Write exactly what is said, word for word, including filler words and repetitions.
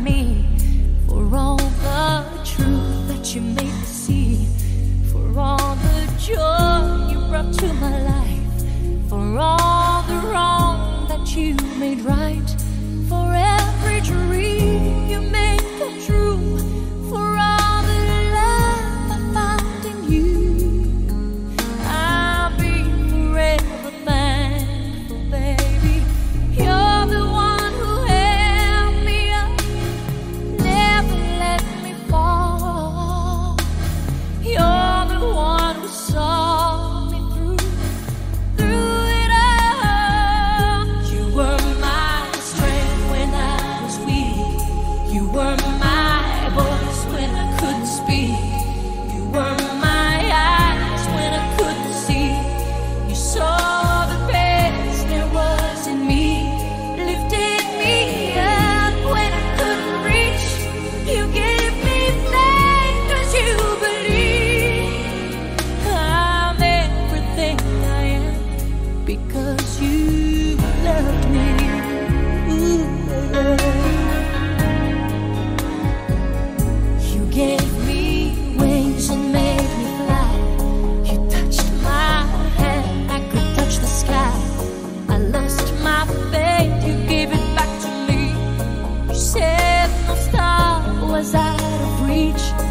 me, for all the truth that you made me see, for all the joy you brought to my life, for all the wrong that you made right, for every dream you made come true, for all the love I found in you. I'll be forever thankful, baby. You're the one who held me up, never let me fall. You're the one who saw me through, through it all. You were my strength when I was weak. You were my voice when I couldn't speak. You were my eyes when I couldn't see. You saw the best there was in me, lifted me up when I couldn't reach. You gave me faith 'cause you believe I'm everything I am because you loved me. Ooh, you gave me wings and made me fly. You touched my hand, I could touch the sky. I lost my faith, you gave it back to me. You said no star was out of reach.